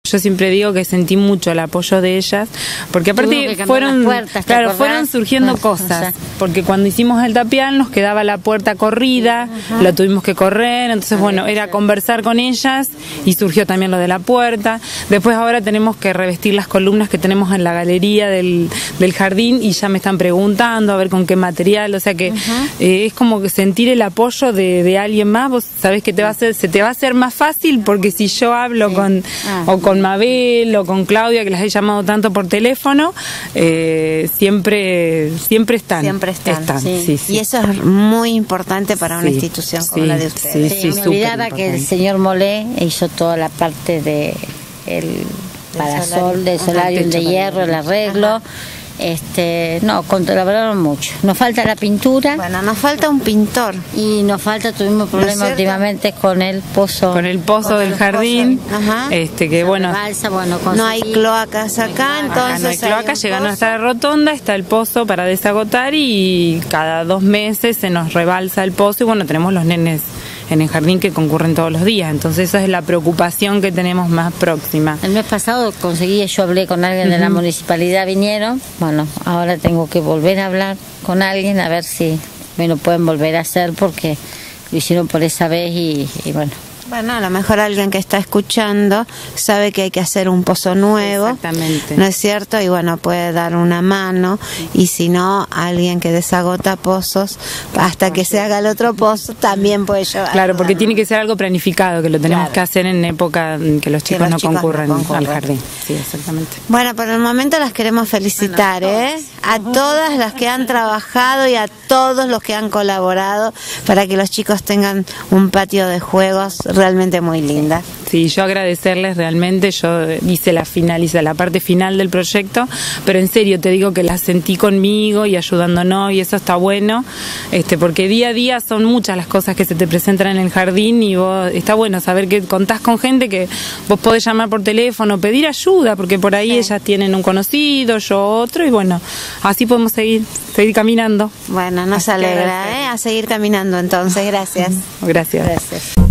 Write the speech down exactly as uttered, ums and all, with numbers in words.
Yo siempre digo que sentí mucho el apoyo de ellas, porque aparte fueron, puertas, claro, fueron surgiendo no, cosas, o sea, porque cuando hicimos el tapial nos quedaba la puerta corrida, uh-huh. la tuvimos que correr, entonces bueno, era conversar con ellas y surgió también lo de la puerta. Después ahora tenemos que revestir las columnas que tenemos en la galería del, del jardín y ya me están preguntando a ver con qué material, o sea que uh-huh. eh, es como que sentir el apoyo de, de alguien más, vos sabés que te va a hacer, se te va a hacer más fácil porque si yo hablo sí. con, ah. o con Mabel o con Claudia, que las he llamado tanto por teléfono, eh, siempre siempre están. Siempre están, están sí. Sí, sí. Y eso es muy importante para sí, una institución como sí, la de ustedes. Sí, sí, sí, me olvidaba que el señor Molé hizo toda la parte de el parasol, del solarium de hierro, el arreglo. Ajá. Este, no, colaboraron mucho. Nos falta la pintura. Bueno, nos falta un pintor. Y nos falta, tuvimos problemas ¿no últimamente con el pozo. Con el pozo con del jardín. Ajá. Este, que bueno. Balsa, bueno no hay cloacas acá, entonces. Acá no hay cloacas, llegando hasta la rotonda, está el pozo para desagotar y cada dos meses se nos rebalsa el pozo y bueno, tenemos los nenes en el jardín que concurren todos los días, entonces esa es la preocupación que tenemos más próxima. El mes pasado conseguí, yo hablé con alguien uh-huh. de la municipalidad, vinieron, bueno, ahora tengo que volver a hablar con alguien a ver si me lo pueden volver a hacer porque lo hicieron por esa vez y, y bueno. Bueno, a lo mejor alguien que está escuchando sabe que hay que hacer un pozo nuevo. Exactamente. ¿No es cierto? Y bueno, puede dar una mano. Y si no, alguien que desagota pozos, hasta que se haga el otro pozo, también puede llevar. Claro, porque tiene que ser algo planificado, que lo tenemos claro. que hacer en época en que los chicos, que los no, chicos concurren no concurren al jardín. Sí, exactamente. Bueno, por el momento las queremos felicitar, bueno, ¿eh? A todas las que han trabajado y a todos los que han colaborado para que los chicos tengan un patio de juegos realmente muy linda. Sí, yo agradecerles realmente, yo hice la final, hice la parte final del proyecto, pero en serio te digo que la sentí conmigo y ayudándonos y eso está bueno, este, porque día a día son muchas las cosas que se te presentan en el jardín y vos, está bueno saber que contás con gente que vos podés llamar por teléfono, pedir ayuda, porque por ahí sí. ellas tienen un conocido, yo otro y bueno, así podemos seguir, seguir caminando. Bueno, nos así alegra, ¿eh? A seguir caminando entonces, gracias. Gracias. Gracias.